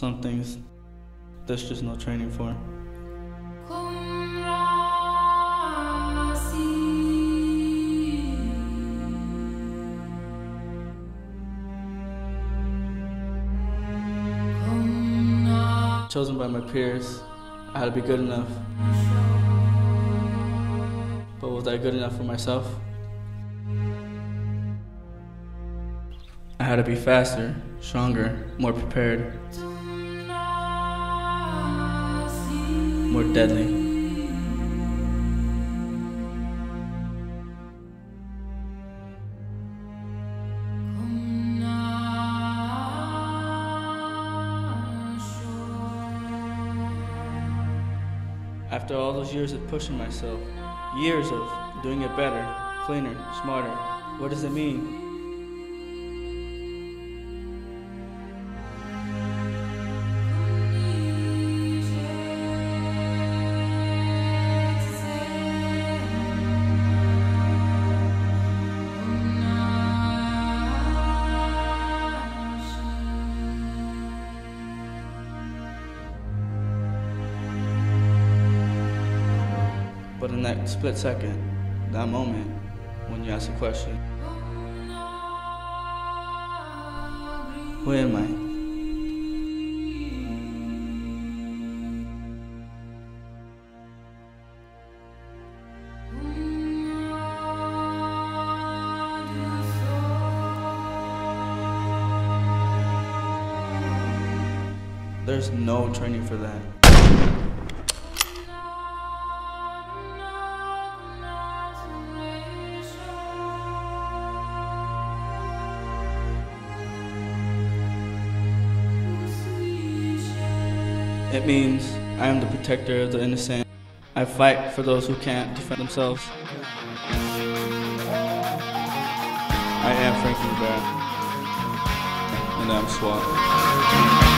Some things there's just no training for. Chosen by my peers, I had to be good enough. But was I good enough for myself? I had to be faster, stronger, more prepared, more deadly. After all those years of pushing myself, years of doing it better, cleaner, smarter, what does it mean? But in that split second, that moment, when you ask a question, who am I? There's no training for that. It means I am the protector of the innocent. I fight for those who can't defend themselves. I am Franklin Bear, and I'm SWAT.